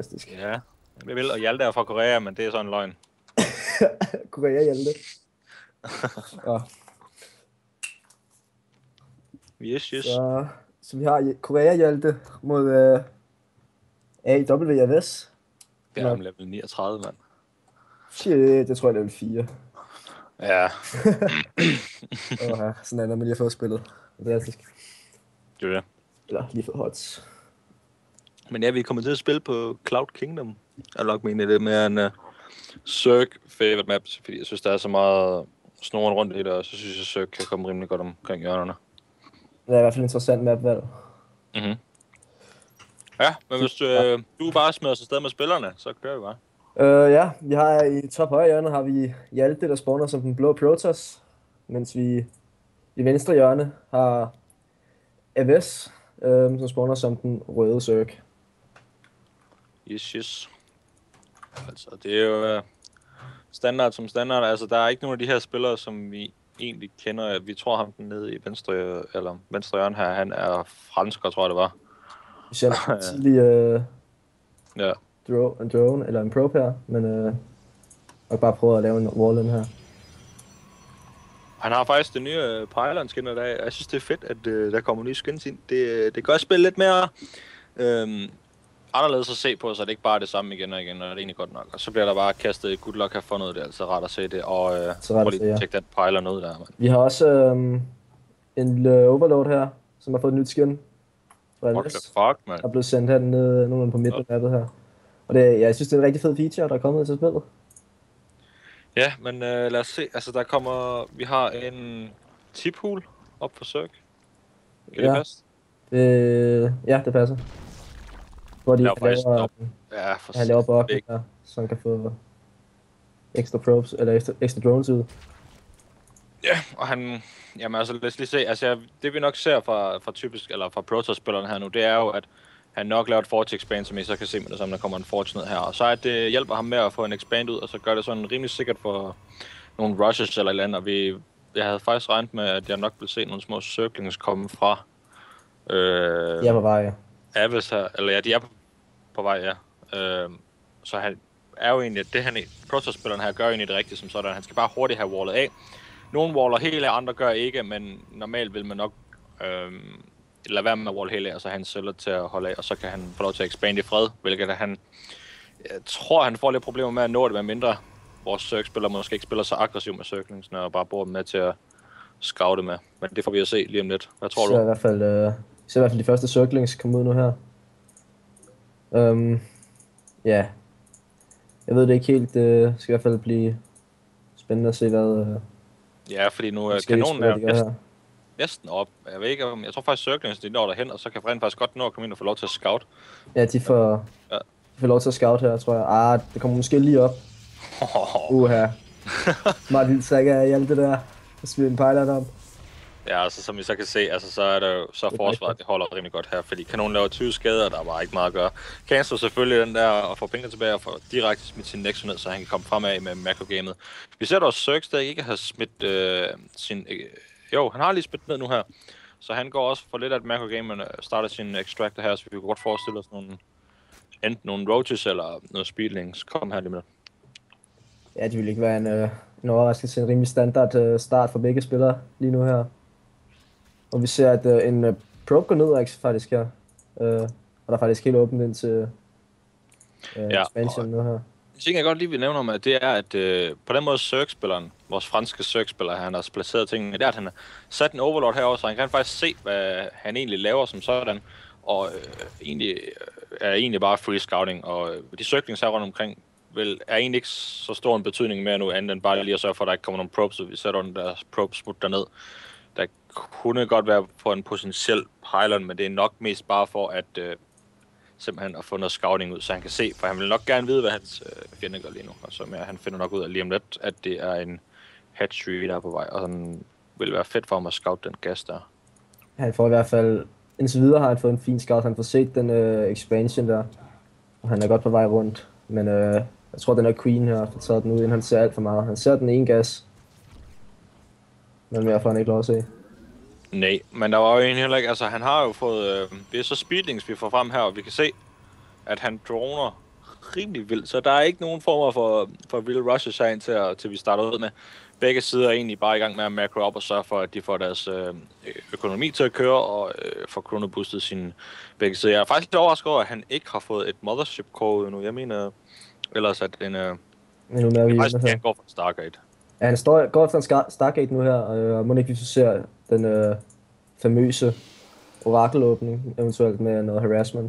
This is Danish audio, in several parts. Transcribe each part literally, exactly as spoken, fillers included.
Fantastisk. Ja, jeg vil, og Hjalte er fra Korea, men det er sådan en løgn. Korea Hjalte. Ja. Yes, yes. Så, så vi har Korea Hjalte mod uh, A W S. Det er om level niogtredive, mand. Shit, det tror jeg er level fire. Ja. Åh, ja, sådan er det, når man lige har fået spillet. Fantastisk. Det er det. Eller lige fået hots. Men ja, vi kommer til at spille på Cloud Kingdom. Jeg nok mener det mere en uh, Zerg favorite map, fordi jeg synes, der er så meget snoren rundt i det, og så synes jeg, at Zerg kan komme rimelig godt omkring hjørnerne. Det er i hvert fald en interessant mapvalg. Mhm. Ja, men hvis øh, du bare smider os afsted med spillerne, så kører vi bare. Øh, ja, vi har i top højre hjørne har vi Hjalte, der spawner som den blå Protoss, mens vi i venstre hjørne har Aves, øh, som spawner som den røde Zerg. Yes, yes. Altså, det er jo uh, standard som standard. Altså, der er ikke nogen af de her spillere, som vi egentlig kender. Vi tror ham den nede i venstre, eller venstre hjørne her, han er fransker, tror jeg det var. Vi ser en tidlig øh, ja. drone, en drone, eller en probe her, men øh, jeg bare prøve at lave en wall in her. Han har faktisk det nye uh, pylon skin i dag. Jeg synes, det er fedt, at uh, der kommer nye skins ind. Det, det gør spillet lidt mere øhm, anderledes at se på, så det ikke bare er det samme igen og igen, og det er egentlig godt nok. Og så bliver der bare kastet good luck have fundet det, altså ret at se det, og øh, prøv lige at tjekke den pylon ud der, man. Vi har også øh, en uh, overload her, som har fået et nyt skin. What the fuck, man? Der er blevet sendt her ned, nogenlunde på midten af mappet her. Og det, ja, jeg synes, det er en rigtig fed feature, der er kommet til spillet. Ja, men øh, lad os se. Altså, der kommer... Vi har en tip-hul op for Zerg. Kan ja. det passe? Øh, ja, det passer. Hvor de laver laver, ja, for han laver bokken her, så han kan få ekstra probes, eller ekstra, ekstra drones ud. Ja, og han... Jamen altså, lad os lige se. Altså, det vi nok ser fra, fra typisk, eller fra Protoss-spillerne her nu, det er jo, at han nok laver et Forge expand, som I så kan se med det samme, der kommer en Forge ned her. Og så at det hjælper ham med at få en expand ud, og så gør det sådan rimelig sikkert for nogle rushes eller et eller andet. Og vi, jeg havde faktisk regnet med, at jeg nok ville se nogle små circlings komme fra... Øh, de er på vej, ja. Aves her, eller ja, de er på, på vej, ja. Øh, så han er jo egentlig, det han, Protoss-spilleren her gør egentlig det rigtige som sådan. Han skal bare hurtigt have wallet af. Nogle waller helt af, andre gør ikke, men normalt vil man nok øh, lade være med at wall helt af, og så han sælger til at holde af, og så kan han få lov til at expande i fred, hvilket han, jeg tror han får lidt problemer med at nå det, med mindre vores Zerg-spiller måske ikke spiller så aggressivt med circlingsene, og bare bruger dem med til at scoute med. Men det får vi at se lige om lidt. Hvad tror så du? I hvert fald, øh, så i hvert fald de første circlings komme ud nu her. Um, ja. Yeah. Jeg ved det ikke helt, det skal i hvert fald blive spændende at se, hvad... Øh, ja, fordi nu er kanonen er næsten, næsten op. Jeg ved ikke, om jeg tror faktisk Circlings, de når derhen, og så kan rent faktisk godt nå at komme ind og få lov til at scout. Ja, de får, ja. De får lov til at scout her, tror jeg. Ah, det kommer måske lige op. Uha. Meget vildt sæk af alt det der. Og smider en pejler op. Ja, altså som I så kan se, altså så er der jo, så forsvaret, det holder rimelig godt her, fordi kanonen laver tyve skader, og der er bare ikke meget at gøre. Cancel selvfølgelig den der, og får pengene tilbage, og får direkte smidt sin Nexus ned, så han kan komme fremad med macro-gamet. Vi ser dog Zerg stadig ikke har smidt øh, sin... Øh, jo, han har lige smidt ned nu her, så han går også for lidt af et macro-game, og starter sin extractor her, så vi kunne godt forestille os nogle... enten nogle roaches eller noget speedlings. Kom her lige med. Ja, det ville ikke være en, øh, en overraskelse, en rimelig standard øh, start for begge spillere lige nu her. Og vi ser, at øh, en øh, probe går ned faktisk her. Øh, og der er faktisk helt åbent ind til øh, ja, expansion nu her. En ting, jeg godt lige vil nævne om, at det er, at øh, på den måde Zerg-spilleren, vores franske Zerg-spiller, han har placeret tingene, det er, at han har sat en overlord herovre, så han kan faktisk se, hvad han egentlig laver som sådan. Og øh, egentlig øh, er egentlig bare free scouting, og øh, de Zerglings her rundt omkring, vel, er egentlig ikke så stor en betydning mere nu, andet end bare lige at sørge for, at der ikke kommer nogen probes, så vi sætter den der probe smut derned. Der kunne godt være på en potentiel pylon, men det er nok mest bare for at øh, simpelthen at få noget scouting ud, så han kan se, for han vil nok gerne vide, hvad hans øh, fjende gør lige nu, og så mere, han finder nok ud af lige om lidt, at det er en hatchery, der er på vej, og sådan vil være fedt for ham at scout den gas der. Han får i hvert fald, indtil videre har han fået en fin scout, han får set den øh, expansion der, og han er godt på vej rundt, men øh, jeg tror, den er Queen her, for taget den ud, inden han ser alt for meget. Han ser den ene gas, men mere får han ikke lov at se. Nej, men der var jo en heller ikke, altså han har jo fået, øh, det er så speedlings vi får frem her, og vi kan se, at han droner rimelig vildt, så der er ikke nogen former for, for real rushes herind til, at, til vi starter ud med. Begge sider er egentlig bare i gang med at macro op og sørge for, at de får deres øh, økonomi til at køre og øh, får chronoboostet sine begge sider. Jeg er faktisk lidt overrasket over, at han ikke har fået et mothership core nu. Jeg mener ellers, at den øh, Men nu med, vi faktisk kan gå for Stargate. Ja, han står, går efter en Stargate nu her, og må ikke vi så ser den øh, famøse orakelåbning, eventuelt med noget harassment.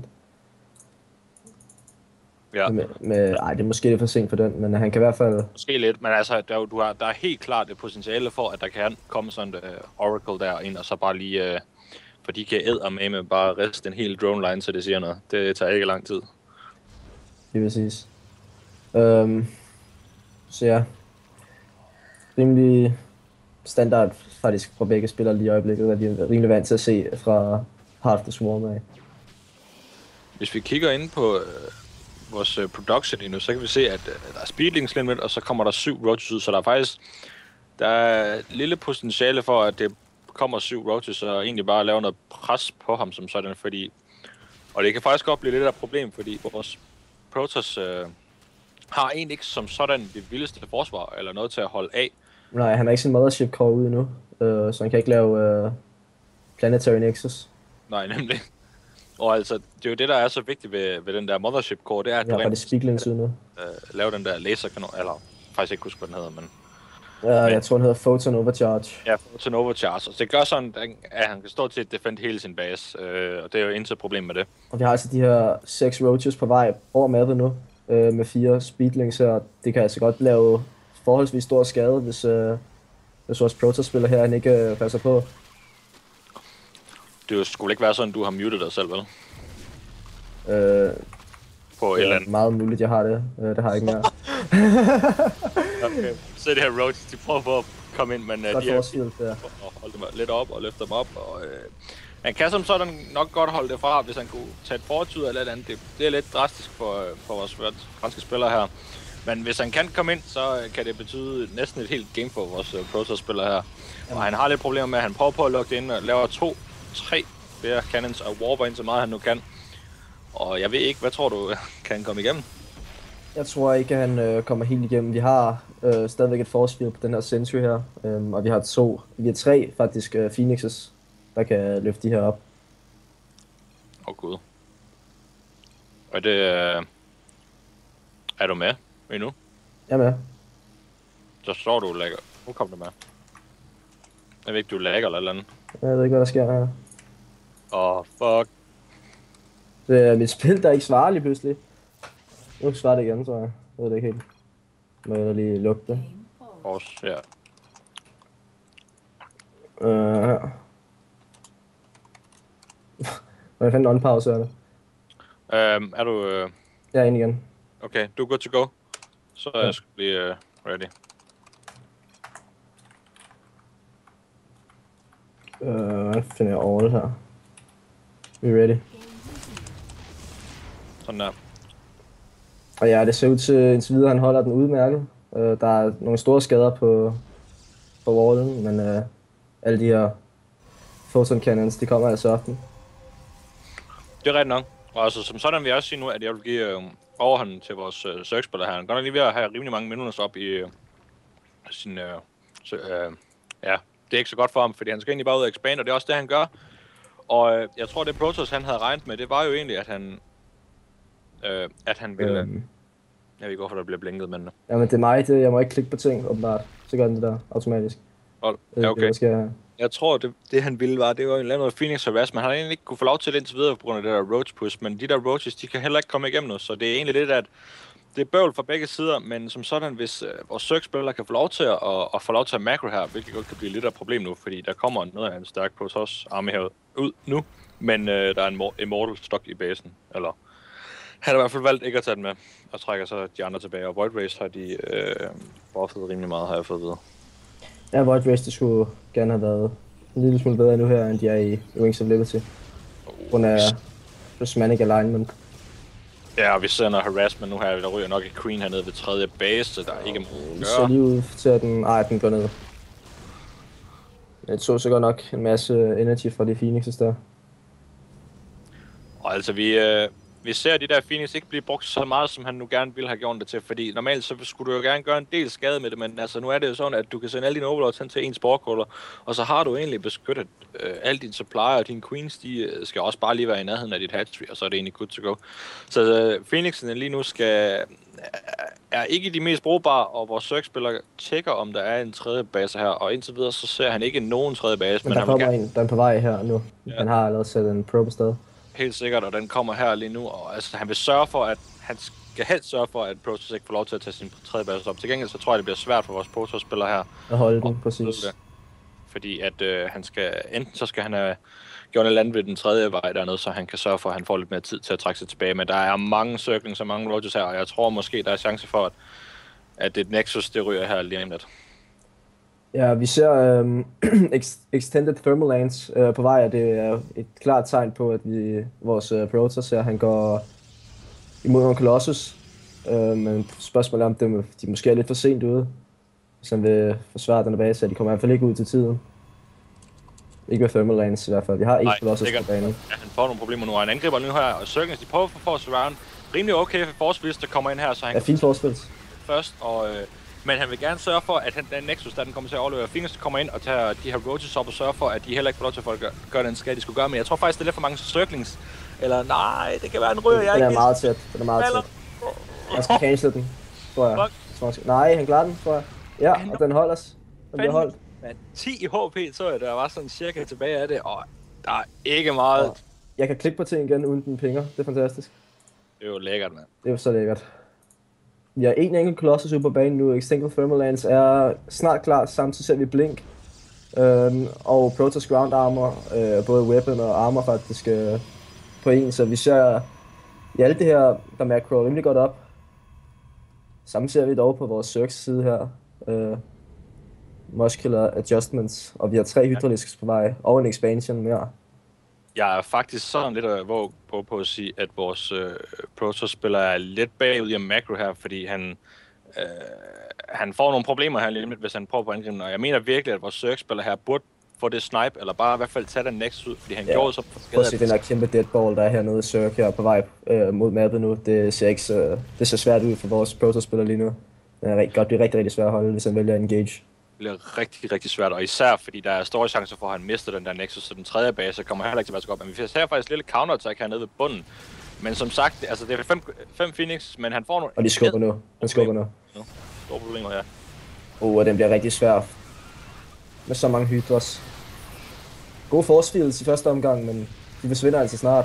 Ja. Med, med, ej, det er måske lidt for sent for den, men han kan i hvert fald... Måske lidt, men altså, der, du har, der er helt klart det potentiale for, at der kan komme sådan et uh, oracle der ind, og så bare lige... Uh, for de kan eddermame med bare riste en hel drone line, så det siger noget. Det tager ikke lang tid. Det vil siges. Um, så ja. Rimelig standard faktisk fra begge spillere lige i øjeblikket, at de er rimelig vant til at se fra Heart of the Swarm af. Hvis vi kigger ind på... Uh, vores production endnu, så kan vi se, at uh, der er speedlings limit, og så kommer der syv roaches ud, så der er faktisk der er lille potentiale for, at det kommer syv roaches, og egentlig bare lave noget pres på ham som sådan, fordi og det kan faktisk godt blive lidt af et problem, fordi vores Protoss uh, har egentlig ikke som sådan det vildeste forsvar, eller noget til at holde af. Nej, han har ikke sin mothership core ude endnu, uh, så han kan ikke lave uh, Planetary Nexus. Nej, nemlig. Og altså, det er jo det, der er så vigtigt ved, ved den der mothership core, det er, at ja, du rent speaklings ude nu. Uh, lave den der laserkanon, eller faktisk ikke huske, hvad den hedder, men... Ja, jeg tror, den hedder Photon Overcharge. Ja, Photon Overcharge, og det gør sådan, at han kan stå til at defende hele sin base, øh, og det er jo intet problem med det. Og vi har altså de her seks roaches på vej over mappet nu, øh, med fire speedlings her. Det kan altså godt lave forholdsvis stor skade, hvis, øh, hvis vores Protoss-spiller her han ikke øh, passer på. Det skulle ikke være sådan, du har muted dig selv, vel? Øh, på et det eller er andet. meget muligt, jeg har det. Øh, det har jeg ikke mere. Okay. Så det her roaches, de prøver på at komme ind, men uh, godt de har forskilt, ja. og holde dem lidt op og løfte dem op. Og, øh, han kan som sådan nok godt holde det fra, hvis han kunne tage et fortid eller et andet. Det, det er lidt drastisk for, for vores franske spillere her. Men hvis han kan komme ind, så kan det betyde næsten et helt game for vores uh, Protoss-spillere her. Og han har lidt problemer med, at han prøver på at lukke det ind og laver to, tre flere cannons og warper ind så meget han nu kan. Og jeg ved ikke, hvad tror du, kan han komme igennem? Jeg tror ikke, at han øh, kommer helt igennem. Vi har øh, stadigvæk et force field på den her Sentry her, øh, og vi har to, vi har tre faktisk øh, Phoenixes, der kan løfte de her op. Åh oh, gud. Og det... Øh... Er du med endnu? Jeg er med. Så står du lægger. Nu kom du med. Jeg ved ikke, du lægger eller eller andet. Jeg ved ikke, hvad der sker her. Åh, oh, fuck. Det er mit spil, der ikke svarer lige pludselig. Nu svarer det igen, tror jeg. Jeg ved det ikke helt. Må jeg lige lukke det. Også, ja. Øh, her. Hvordan fanden on-pause er det? Øhm, er du... Øh... Jeg er inde igen. Okay, du er good to go. Så ja. Jeg skal blive uh, ready. Øh, hvordan finder jeg all her? We ready. Sådan der. Og ja, det ser ud til, indtil videre, han holder den udmærket. Øh, der er nogle store skader på, på wallen, men øh, alle de her photon cannons, de kommer altså often. Det er rigtigt nok. Og altså, som sådan vil jeg også sige nu, at jeg vil give øh, overhånden til vores øh, Zerg-spiller her. Han går lige ved at have rimelig mange minutter op i øh, sin... Øh, så, øh, ja, det er ikke så godt for ham, fordi han skal egentlig bare ud og expand, og det er også det, han gør. Og øh, jeg tror, det Protoss, han havde regnet med, det var jo egentlig, at han... Øh, at han ville... Øhm. Jeg ved ikke, hvorfor der bliver blinket, men... Jamen det er mig, det, jeg må ikke klikke på ting, åbenbart. Så gør den det der automatisk. Oh, ja, okay. Det, skal jeg... Jeg tror, det, det han ville var, det var en eller anden Phoenix Harass, men han har egentlig ikke kunne få lov til det indtil videre på grund af det der roach push, men de der roaches, de kan heller ikke komme igennem nu, så det er egentlig lidt, at det er bøvl fra begge sider, men som sådan, hvis øh, vores Zerg-spillere kan få lov til at, at, at få lov til at macro her, hvilket godt kan blive lidt af et problem nu, fordi der kommer noget af en stærk Protoss army her ud nu, men øh, der er en Immortal stok i basen, eller han har i hvert fald valgt ikke at tage den med, og trækker så de andre tilbage, og Void Race har de øh, buffet rimelig meget, har jeg fået at vide. Ja, Void Race, det skulle gerne have været en lille smule bedre nu her, end de er i Wings of Liberty. På grund af Prismatic Alignment. Ja, og vi ser noget harassment nu her, der ryger nok et Queen hernede ved tredje base, så der er ikke meget at gøre. Så lige ud til at den... Ej, den går ned. Jeg så så godt nok en masse energy fra de Phoenixes der. Og altså, vi, øh, vi ser de der Phoenix ikke blive brugt så meget, som han nu gerne ville have gjort det til, fordi normalt så skulle du jo gerne gøre en del skade med det, men altså nu er det jo sådan, at du kan sende alle dine overlords hen til en sportcaller, og så har du egentlig beskyttet øh, alle dine supplier, og dine queens, de øh, skal også bare lige være i nærheden af dit hatchery, og så er det egentlig good to go. Så øh, Phoenixene lige nu skal, er ikke de mest brugbare, og vores Zerg-spiller tjekker, om der er en tredje base her, og indtil videre, så ser han ikke nogen tredje base. Men, men der kommer gerne... en, der er på vej her nu. Ja. Han har allerede sat en probe sted. Helt sikkert, og den kommer her lige nu, og altså, han vil sørge for, at han skal helst sørge for, at Protoss ikke får lov til at tage sin tredje base op. Til gengæld så tror jeg, det bliver svært for vores Protoss-spillere her. At holde den, præcis. Det. Fordi at øh, han skal, enten så skal han have gjort et eller andet ved den tredje vej dernede, så han kan sørge for, at han får lidt mere tid til at trække sig tilbage. Men der er mange circlings og mange roaches her, og jeg tror måske, der er chance for, at, at det Nexus, det ryger her lige om lidt. Ja, vi ser øhm, Extended Thermal Lance øh, på vej, og det er et klart tegn på, at vi, vores øh, Protoss her, han går imod nogle Colossus. Øh, men spørgsmålet er, om de, de måske er lidt for sent ude, hvis han vil forsvare den base, så de kommer i hvert fald ikke ud til tiden. Ikke med Thermal Lance i hvert fald. Vi har ikke Colossus på banen. Ja, han får nogle problemer nu, og han angriber nu her, og Circles, de prøver at få force round. Rimelig okay for Force der kommer ind her, så han ja, fint forspil. Først, og... Øh, men han vil gerne sørge for, at han, den Nexus, der den kommer til at overleve, Phoenix kommer ind og tager de her roaches op og sørge for, at de heller ikke får lov til at gøre, gøre den skade, de skulle gøre. Men jeg tror faktisk, det er lidt for mange circlings. Eller nej, det kan være en ryger, jeg den er ikke... meget tæt, den er meget tæt. Jeg skal cancel den, tror jeg. Tror jeg. Nej, han klarer den, tror jeg. Ja, og den holder os. Den bliver holdt. Men ti i H P, så jeg, der var sådan cirka tilbage af det, og der er ikke meget... Og jeg kan klikke på ting igen, uden den pinger. Det er fantastisk. Det er jo lækkert, mand. Det er jo så lækkert. Vi har en enkelt Colossus ude på banen nu. Extended Thermal Lance er snart klar, samtidig ser vi Blink. Øhm, og Protoss Ground Armor, øh, både weapon og armor faktisk øh, på en. Så vi ser i alt det her, der macro rimelig godt op. Samme ser vi dog på vores Zergs side her. Øh, muscular adjustments, og vi har tre hydralisks på vej, og en expansion mere. Jeg er faktisk sådan lidt at våge på, på at sige, at vores øh, Protoss-spiller er lidt bagud i macro her, fordi han, øh, han får nogle problemer her lige lidt, hvis han prøver på angriben. Og jeg mener virkelig, at vores Zerg-spiller her burde få det snipe, eller bare i hvert fald tage den next ud, fordi han ja. gjorde så... Prøv at se den her kæmpe deadball, der er hernede i Zerg her på vej øh, mod mappet nu. Det ser ikke så, det ser svært ud for vores Protoss-spiller lige nu. Det er rigtig, godt, det er rigtig, rigtig svært at holde, hvis han vælger at engage. Det bliver rigtig, rigtig svært, og især fordi der er store chancer for, at han mister den der Nexus, så den tredje base kommer heller ikke til at være så godt. Men vi ser faktisk lidt counterattack hernede ved bunden. Men som sagt, altså det er fem, fem Phoenix, men han får nogle... Og de skubber nu. Han skubber nu. No. Store problemer her. Uh, og den bliver rigtig svær. Med så mange hydros. Gode force fields i første omgang, men de forsvinder altså snart.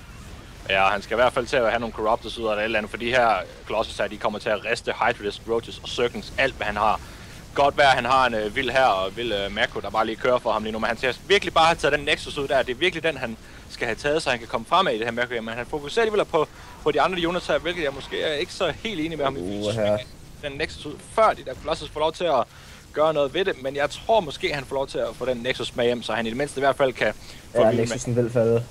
Ja, han skal i hvert fald til at have nogle corruptors ud af det eller andet, for de her Colossus her, de kommer til at riste Hydralisk, Roaches og Circlings, alt hvad han har. Godt være, at han har en øh, vild her og vild øh, macro, der bare lige kører for ham lige nu, men han skal virkelig bare have taget den Nexus ud der. Det er virkelig den, han skal have taget, så han kan komme fremad i det her macro, men han fokuserer alligevel på, på de andre units her, hvilket jeg måske er ikke så helt enig med ham i. Uh, den Nexus ud, før de der Colossus får lov til at gøre noget ved det, men jeg tror måske, han får lov til at få den Nexus med hjem, så han i det mindste i hvert fald kan få ja, Nexusen vil falde.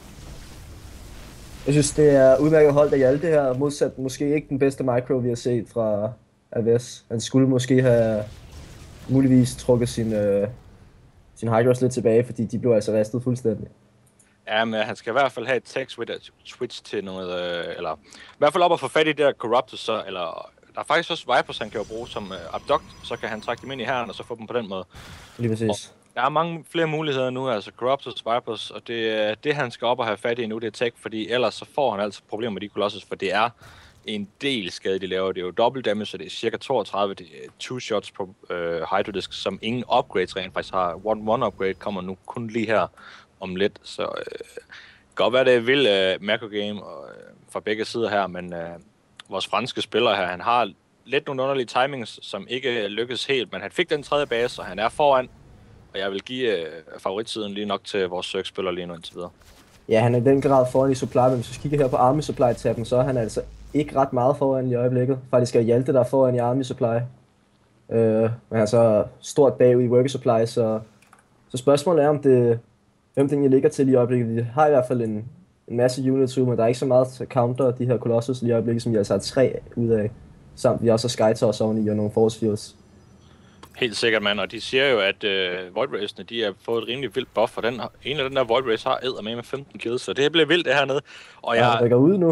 Jeg synes, det er udmærket holdt af Hjalte her, modsat måske ikke den bedste micro, vi har set fra Aves. Han skulle måske have muligvis trukket sin, øh, sin Hydros lidt tilbage, fordi de blev altså ristet fuldstændig. Ja, men han skal i hvert fald have et tech switch til noget, øh, eller i hvert fald op og få fat i det der Corruptus, så, eller der er faktisk også Vipers, han kan jo bruge som øh, abduct, så kan han trække dem ind i hæren og så få dem på den måde. Lige præcis. Og der er mange flere muligheder nu, altså Corruptus, Vipers, og det, det han skal op og have fat i nu, det er tech, fordi ellers så får han altså problemer med de Colossus, for det er en del skade, de laver. Det er jo dobbelt damage, så det er cirka toogtredive, det er two shots på øh, Hydrodisc, som ingen upgrades rent faktisk har. One, one upgrade kommer nu kun lige her om lidt, så øh, godt være, det er vild øh, macro game og, øh, fra begge sider her, men øh, vores franske spiller her, han har lidt nogle underlige timings, som ikke lykkes helt, men han fik den tredje base, og han er foran, og jeg vil give øh, favoritsiden lige nok til vores Zerg-spiller lige nu indtil videre. Ja, han er i den grad foran i supply, men hvis vi kigger her på Army Supply-tabben, så er han altså ikke ret meget foran i øjeblikket. Faktisk er Hjalte, der er foran i Army Supply. Øh, men altså stort bagud i Worker Supply, så, så spørgsmålet er, om det, hvem det egentlig ligger til i øjeblikket. Vi har i hvert fald en, en masse units ud, men der er ikke så meget til at counter de her Colossus i øjeblikket, som vi altså har tre ud af. Samt vi også har Skytoss oveni og nogle Force Fields. Helt sikkert, mand, og de siger jo, at øh, Void Race'ene, de har fået et rimelig vildt buff, og den, en af den der Void Race har æder med med femten kills, så det bliver vildt det hernede. Og jeg rykker ud nu.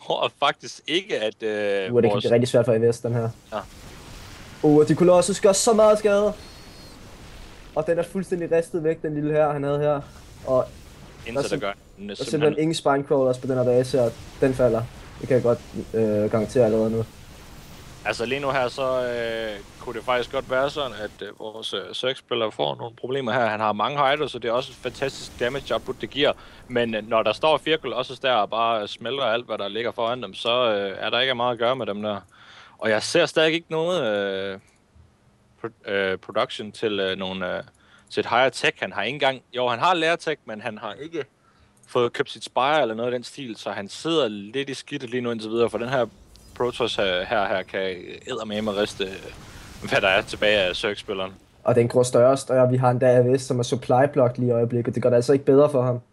tror faktisk ikke, at øh, Uh, det vores... kan blive rigtig svært for A V S, den her. Ja. Uh, de Colossus gør så meget skade. Og den er fuldstændig ristet væk, den lille her, han havde her. Og Indtil der gør... der er simpelthen ingen Spinecrawlers på den her base, og den falder. Det kan jeg godt øh, garantere allerede nu. Altså lige nu her, så øh, kunne det faktisk godt være sådan, at øh, vores øh, Zerg-spiller får nogle problemer her. Han har mange højder, så det er også et fantastisk damage output, det giver. Men øh, når der står fire Colossus der og bare smelter alt, hvad der ligger foran dem, så øh, er der ikke meget at gøre med dem der. Og jeg ser stadig ikke noget øh, pro- øh, production til, øh, nogle, øh, til et higher tech. Han har ikke engang... Jo, han har layer tech, men han har ikke fået købt sit Spire eller noget af den stil, så han sidder lidt i skidtet lige nu indtil videre, for den her Protoss her, her, her kan eddermame riste, hvad der er tilbage af Zerg-spilleren. Og den gror større og større. Vi har en A V S, som er supply-block lige i øjeblikket. Det gør det altså ikke bedre for ham.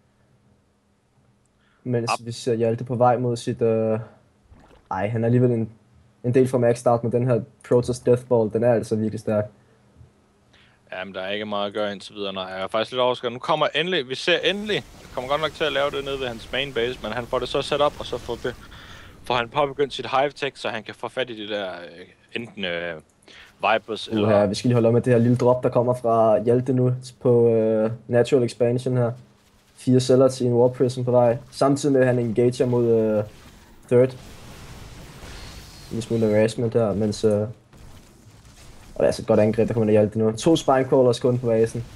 Mens vi ser Hjalte på vej mod sit... Øh... Ej, han er alligevel en, en del fra maxed out, men den her Protoss Deathball, den er altså virkelig stærk. Jamen, der er ikke meget at gøre indtil videre. Nej, jeg er faktisk lidt overrasket. Nu kommer endelig, vi ser endelig, jeg kommer godt nok til at lave det nede ved hans main base, men han får det så sat op, og så får, be, får han påbegyndt sit hive tech, så han kan få fat i de der øh, enten øh, Vipers eller... Uha, vi skal lige holde op med det her lille drop, der kommer fra Hjalte nu på øh, Natural Expansion her. Fire celler til en Warp Prism på vej. Samtidig med at han engager mod øh, Third. En smule harassment her, mens... Øh, og det er altså et godt angreb, der kommer der Hjalte nu. To Spinecrawlers kun på basen.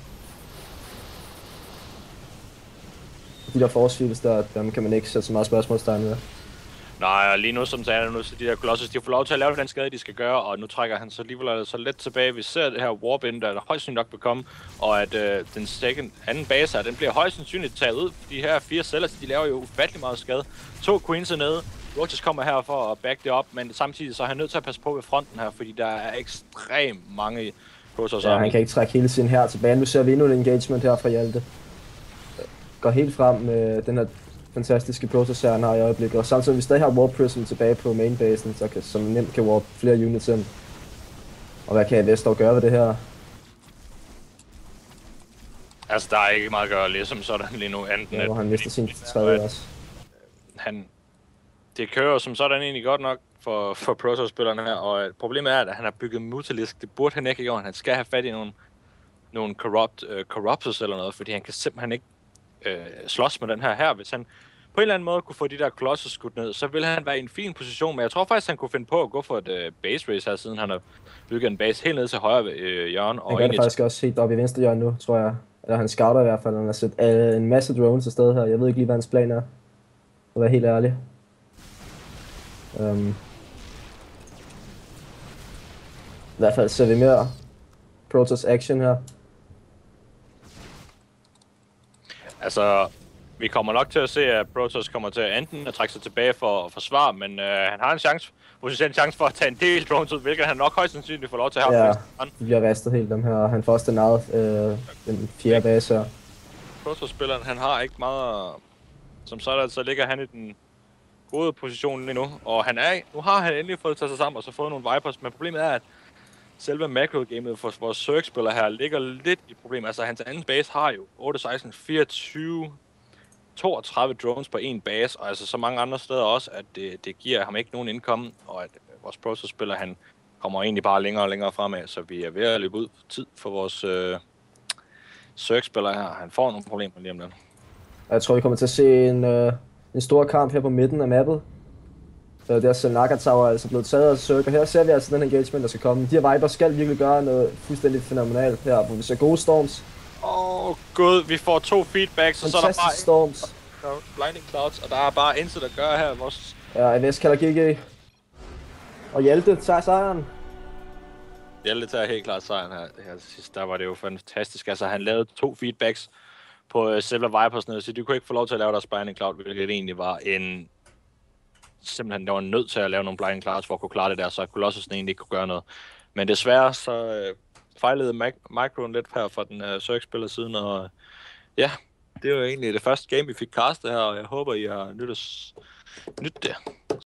De der force fields der, dem kan man ikke sætte så meget spørgsmålstegn ved. Nej, og lige nu, som sagde nu, så de der Colossus, de får lov til at lave den skade, de skal gøre, og nu trækker han så alligevel så let tilbage. Vi ser det her warp in, der højst sandsynligt nok vil komme, og at øh, den second, anden base her, den bliver højst sandsynligt taget ud. De her fire celler, de laver jo ufattelig meget skade. To Queens er nede. Roaches kommer her for at back det op, men samtidig så er han nødt til at passe på ved fronten her, fordi der er ekstremt mange Protoss. Ja, han kan ikke trække hele sin her tilbage. Nu ser vi endnu en engagement her fra Hjalte. Går helt frem med den her fantastiske Protoss her, han har i øjeblikket. Og samtidig vi stadig har Warp Prism tilbage på mainbasen, så kan, som nemt kan warp flere units ind. Og hvad kan A V S dog gøre ved det her? Altså, der er ikke meget at gøre ligesom sådan lige nu. Enten Ja, hvor han mister sin tredje også. Han, det kører som sådan egentlig godt nok for, for Protoss-spillerne her, og problemet er, at han har bygget Mutalisk. Det burde han ikke have gjort. Han skal have fat i nogle, nogle corrupt, uh, corruptors eller noget, fordi han kan simpelthen ikke uh, slås med den her her. Hvis han på en eller anden måde kunne få de der Colossus skudt ned, så ville han være i en fin position, men jeg tror faktisk, han kunne finde på at gå for et uh, base race her, siden han har bygget en base helt ned til højre ved uh, hjørnet. Han gør det faktisk også helt op i venstre hjørne nu, tror jeg. Eller han scouter i hvert fald, han har set uh, en masse drones afsted her. Jeg ved ikke lige, hvad hans plan er. For at være helt ærlig. Um, I hvert fald ser vi mere Protoss action her. Altså, vi kommer nok til at se, at Protoss kommer til at enten at trække sig tilbage for at forsvare, men øh, han har en chance, potentielt en chance for at tage en del drones ud, hvilket han nok højst sandsynligt får lov til at have. Ja, de bliver ristet helt dem her, og han får også den eget, øh, den fjerde base her. Protoss-spilleren, han har ikke meget, som sådan, så ligger han i den gode position lige nu, og han er, nu har han endelig fået taget sig sammen og så fået nogle Vipers, men problemet er, at selve macro-gamet for vores Zerg-spiller her ligger lidt i problem. Altså, hans anden base har jo otte, seksten, fireogtyve, toogtredive drones på en base, og altså så mange andre steder også, at det, det giver ham ikke nogen indkomst, og at vores Protoss-spiller, han kommer egentlig bare længere og længere fremad, så vi er ved at løbe ud tid for vores øh, Zerg-spiller her. Han får nogle problemer lige om lidt. Jeg tror, vi kommer til at se en, øh, en stor kamp her på midten af mappet. Uh, der er Naga Tower er altså blevet taget af Zerg, og her ser vi altså den engagement, der skal komme. De her Vipers skal virkelig gøre noget fuldstændig fænomenalt her, hvor vi ser gode storms. Åh oh, gud, vi får to feedbacks, og så er der bare storms. Blinding Clouds, og der er bare intet at gøre her. Vores... Ja, A V S kalder G G. Og Hjalte tager sejren. Hjalte tager helt klart sejren her. her sidst, der var det jo fantastisk. Altså, han lavede to feedbacks på uh, selve Vipers nede, så de kunne ikke få lov til at lave deres Blinding Cloud, hvilket egentlig var en... Simpelthen, der var nødt til at lave nogle Blinding Clouds for at kunne klare det der, så Colossus'en egentlig ikke kunne gøre noget. Men desværre så øh, fejlede Microen lidt her fra den øh, Zerg-spiller siden, og øh, ja, det var egentlig det første game, vi fik castet her, og jeg håber, I har nydt, os, nydt det.